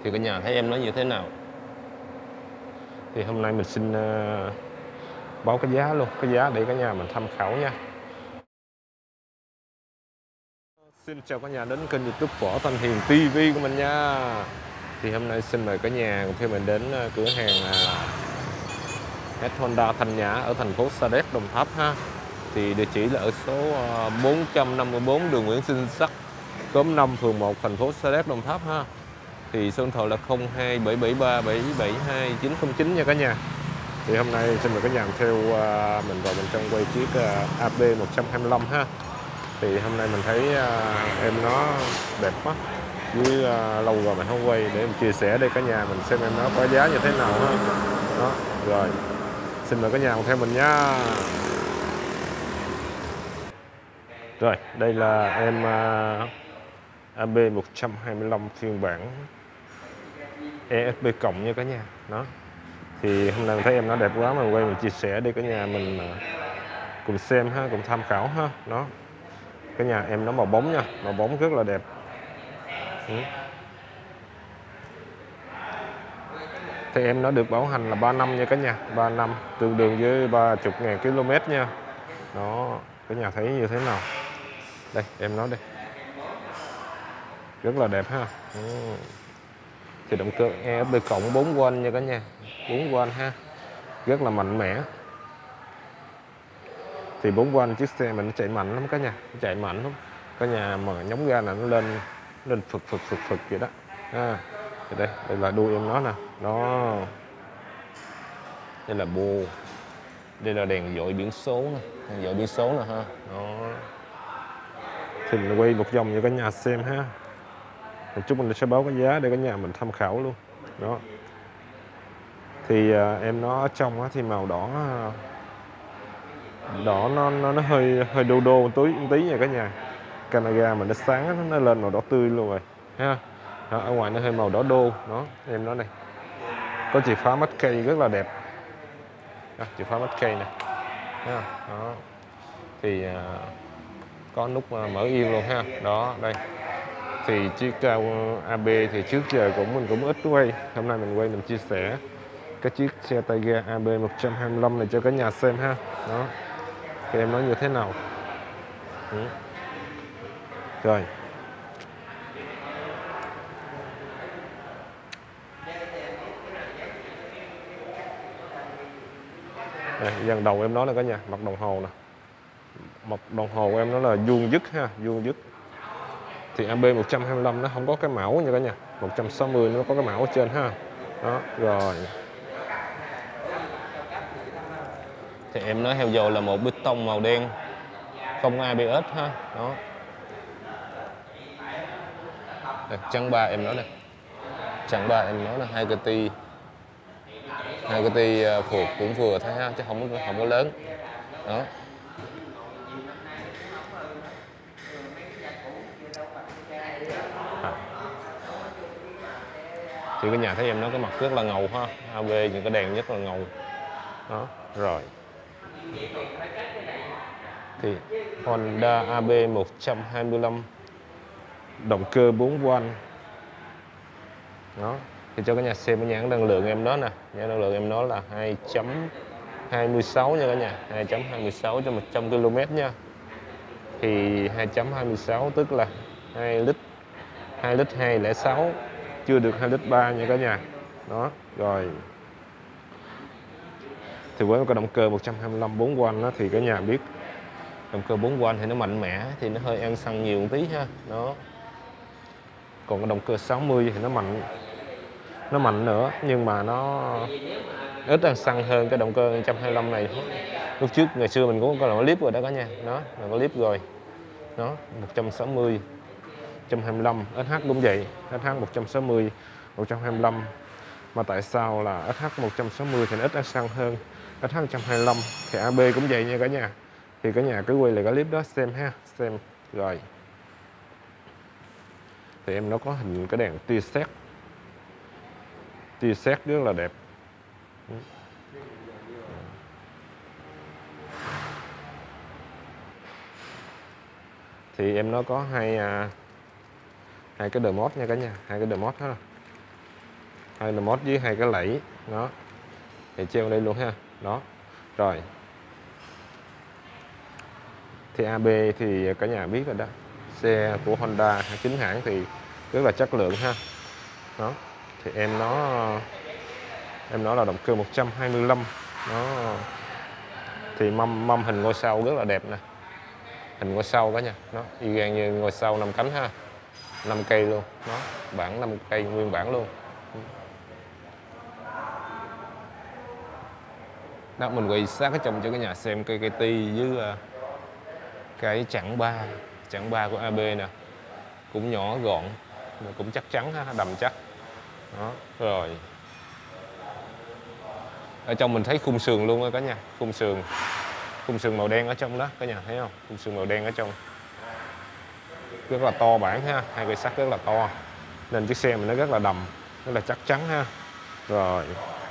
Thì cả nhà thấy em nó như thế nào? Thì hôm nay mình xin báo cái giá luôn, cái giá để cả nhà mình tham khảo nha. Xin chào cả nhà đến kênh YouTube Võ Thanh Hiền TV của mình nha. Thì hôm nay xin mời cả nhà cùng theo mình đến cửa hàng Honda Thanh Nhã ở thành phố Sa Đéc, Đồng Tháp ha. Thì địa chỉ là ở số 454 đường Nguyễn Sinh Sắc, khóm 5, phường 1, thành phố Sa Đéc, Đồng Tháp ha. Thì số điện thoại là 0277377909 nha cả nhà. Thì hôm nay xin mời cả nhà theo mình vào bên trong quay chiếc AB125 ha. Thì hôm nay mình thấy em nó đẹp quá, với lâu rồi mình không quay để mình chia sẻ đây cả nhà mình xem em nó có giá như thế nào ha. Đó, rồi xin mời cả nhà theo mình nha. Rồi đây là em AB125 phiên bản ESP cộng nha cả nhà. Đó, thì hôm nay mình thấy em nó đẹp quá, mình quay mình chia sẻ để cả nhà mình cùng xem ha, cùng tham khảo ha. Đó, cả nhà em nó màu bóng nha, màu bóng rất là đẹp. Thì em nó được bảo hành là 3 năm nha cả nhà, 3 năm tương đương với 30.000 km nha. Đó, cả nhà thấy như thế nào? Đây em nó đây, rất là đẹp ha. Thì động cơ ESP cộng 4V nha cả nhà, 4V ha, rất là mạnh mẽ. Thì 4V chiếc xe mình nó chạy mạnh lắm cả nhà, nó chạy mạnh lắm cả nhà, mà nhống ga là nó lên phực vậy đó ha. Thì đây là đuôi em nó nè, đó, đây là bô, đây là đèn dội biển số nè, đèn dội biển số nè ha. Đó, thì mình quay một vòng cho cả nhà xem ha. Một chút mình sẽ báo cái giá để cả nhà mình tham khảo luôn. Đó, thì em nó ở trong thì màu đỏ, nó hơi đô một tí nha cả nhà. Camera mình nó sáng, nó lên màu đỏ tươi luôn rồi ha. Đó, ở ngoài nó hơi màu đỏ đô. Đó, em nó này có chìa khóa mắt cây rất là đẹp. Đó, chìa khóa mắt cây nè. Đó, thì có nút mở yên luôn ha. Đó, đây thì chiếc AB thì trước giờ mình cũng ít quay, hôm nay mình quay mình chia sẻ cái chiếc xe tay ga AB125 này cho cả nhà xem ha. Đó, thì em nói như thế nào. Rồi đây, dàn đầu em nói là cả nhà, mặt đồng hồ nè, mặt đồng hồ em nó là vuông dứt ha, vuông dứt. Thì AB125 nó không có cái mão nha cả nhà, 160 nó có cái mão ở trên ha. Đó, rồi thì em nói heo dầu là một bê tông màu đen, không ABS ha. Đó, đây, chắn ba em nói đây, chắn ba em nói là 2 cái ti phuộc cũng vừa thôi ha, chứ không có lớn. Đó, thì cái nhà thấy em nó cái mặt rất là ngầu ha, AB những cái đèn rất là ngầu. Đó, rồi thì Honda AB125 động cơ 4V. Đó, thì cho cả nhà xem cái nhãn năng lượng em đó nè, nhãn năng lượng em nó là 2.26 nha cả nhà, 2.26 cho 100 km nha. Thì 2.26 tức là 2 lít 206, chưa được 2,3 lít nha cả nhà. Đó, rồi thì với cái động cơ 125 4V đó, thì cả nhà biết động cơ 4V thì nó mạnh mẽ, thì nó hơi ăn xăng nhiều một tí ha. Đó, còn cái động cơ 60 thì nó mạnh nữa, nhưng mà nó ít ăn xăng hơn cái động cơ 125 này. Lúc trước ngày xưa mình cũng có loại clip rồi đó cả nhà. Đó là có clip rồi. Đó, 160 125, SH cũng vậy, SH 160 125. Mà tại sao là SH 160 thì nó ít ăn xăng hơn SH 125, thì AB cũng vậy nha cả nhà. Thì cả nhà cứ quay lại cái clip đó xem ha, xem. Rồi thì em nó có hình cái đèn tia sét rất là đẹp. Thì em nó có hai cái đời mod nha cả nhà, hai cái đời mod ha. 2 là mốt với 2 cái lẫy đó, thì treo đây luôn ha. Đó rồi, thì AB thì cả nhà biết rồi đó, xe của Honda chính hãng thì rất là chất lượng ha. Đó thì em nó là động cơ 125 nó, thì mâm hình ngôi sao rất là đẹp nè, hình ngôi sao đó nha, nó y gan như ngôi sao 5 cánh ha, 5 cây luôn đó, bản 5 cây nguyên bản luôn đó. Mình quay sát cái trong cho cả nhà xem cây ti với cái chặng ba của AB nè, cũng nhỏ gọn mà cũng chắc chắn ha, đầm chắc đó. Rồi ở trong mình thấy khung sườn luôn á cả nhà, khung sườn màu đen ở trong đó cả nhà thấy không, khung sườn màu đen ở trong rất là to bản ha, 2 cây sắt rất là to nên chiếc xe mình nó rất là đầm, rất là chắc chắn ha. Rồi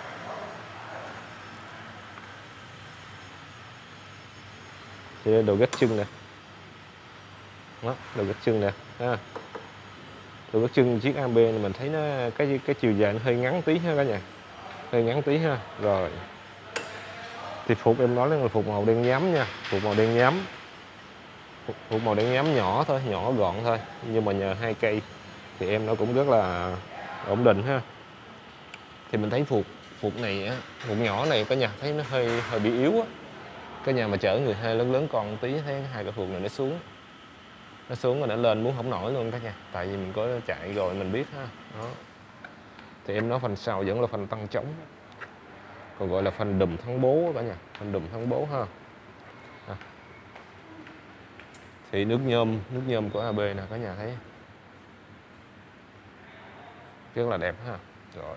thì đồ gác chân nè, đó, đồ gác chân nè ha. Đồ gác chân chiếc AB này mình thấy nó cái chiều dài nó hơi ngắn tí ha cả nhà, hơi ngắn tí ha. Rồi thì phục em nói là phục màu đen nhám nha, phục màu đen nhám, phục màu đen nhám nhỏ thôi, nhỏ gọn thôi, nhưng mà nhờ 2 cây thì em nó cũng rất là ổn định ha. Thì mình thấy phục này á, phục nhỏ này cả nhà thấy nó hơi bị yếu á, cả nhà mà chở người hơi lớn con tí thấy 2 cái phục này nó xuống rồi nó lên muốn không nổi luôn cả nhà, tại vì mình có chạy rồi mình biết ha. Đó thì em nói phần sau vẫn là phần tăng trống, còn gọi là phần đùm thắng bố cả nhà, phần đùm thắng bố ha. Thì nước nhôm của AB nè cả nhà thấy rất là đẹp ha. Rồi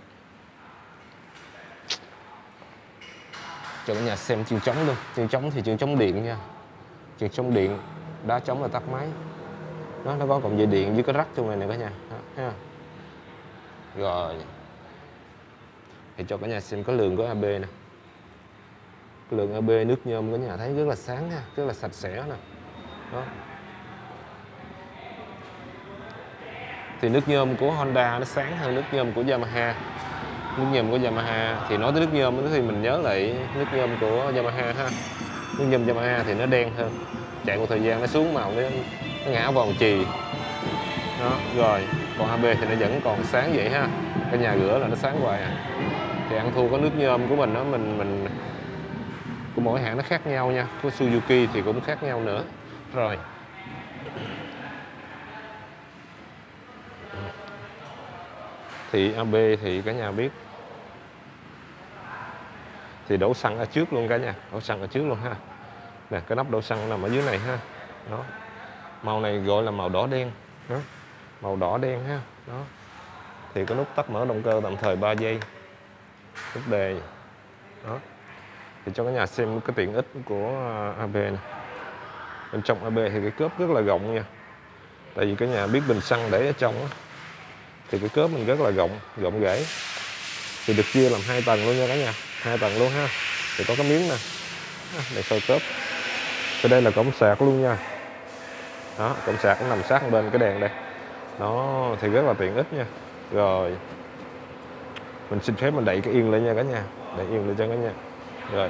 cho cả nhà xem chân trống luôn, chân trống thì chân trống điện nha, chân trống điện, đá trống là tắt máy, nó có cọng dây điện với cái rắc trong này nè cả nhà ha. Rồi thì cho cả nhà xem cái lường của AB nè, cái lường AB nước nhôm cả nhà thấy rất là sáng ha, rất là sạch sẽ nè. Đó thì nước nhôm của Honda nó sáng hơn nước nhôm của Yamaha. Nước nhôm của Yamaha thì nói tới nước nhôm thì mình nhớ lại nước nhôm của Yamaha ha. Nước nhôm Yamaha thì nó đen hơn, chạy một thời gian nó xuống màu, nó ngã vào chì đó. Rồi còn AB thì nó vẫn còn sáng vậy ha, cái nhà rửa là nó sáng hoài à. Thì ăn thua có nước nhôm của mình đó, mình của mỗi hãng nó khác nhau nha, của Suzuki thì cũng khác nhau nữa. Rồi thì AB thì cả nhà biết thì đổ xăng ở trước luôn cả nhà, đổ xăng ở trước luôn ha. Nè cái nắp đổ xăng nằm ở dưới này ha. Đó màu này gọi là màu đỏ đen đó, màu đỏ đen ha. Đó thì có nút tắt mở động cơ tạm thời 3 giây, nút đề đó. Thì cho cả nhà xem cái tiện ích của AB này. Bên trong AB thì cái cốp rất là rộng nha, tại vì cả nhà biết bình xăng để ở trong á, thì cái cốp mình rất là rộng rãi, thì được chia làm 2 tầng luôn nha cả nhà, 2 tầng luôn ha. Thì có cái miếng nè để soi cốp, thì đây là cổng sạc luôn nha. Đó cổng sạc nó nằm sát bên cái đèn đây đó, thì rất là tiện ích nha. Rồi mình xin phép mình đậy cái yên lên nha cả nhà, đậy yên lên cho cả nhà. Rồi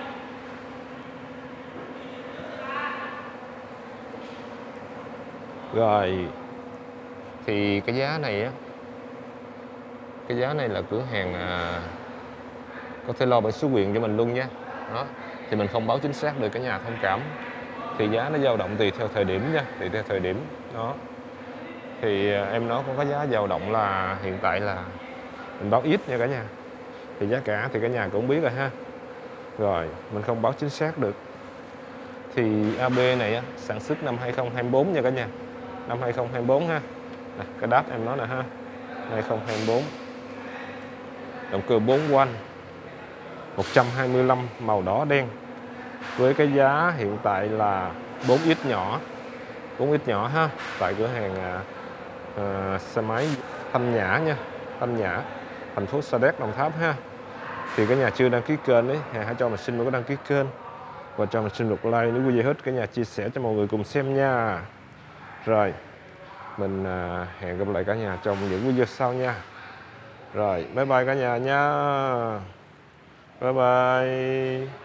rồi thì cái giá này á, cái giá này là cửa hàng có thể lo bởi số quyền cho mình luôn nha. Đó thì mình không báo chính xác được cả nhà thông cảm, thì giá nó dao động tùy theo thời điểm nha, tùy theo thời điểm đó. Thì em nó có giá dao động là hiện tại là mình báo ít nha cả nhà, thì giá cả thì cả nhà cũng biết rồi ha. Rồi mình không báo chính xác được. Thì AB này á, sản xuất năm 2024 nha cả nhà, năm 2024 ha. Nè, cái đát em nói nè ha, 2024, động cơ 4 van 125 màu đỏ đen, với cái giá hiện tại là 4X nhỏ, 4X nhỏ ha, tại cửa hàng xe máy Thanh Nhã nha, Thanh Nhã, thành phố Sa Đéc, Đồng Tháp ha. Thì cả nhà chưa đăng ký kênh đấy, hãy cho mình xin một cái đăng ký kênh và cho mình xin một like nếu video hết, cả nhà chia sẻ cho mọi người cùng xem nha. Rồi mình hẹn gặp lại cả nhà trong những video sau nha. Rồi, bye bye cả nhà nha. Bye bye.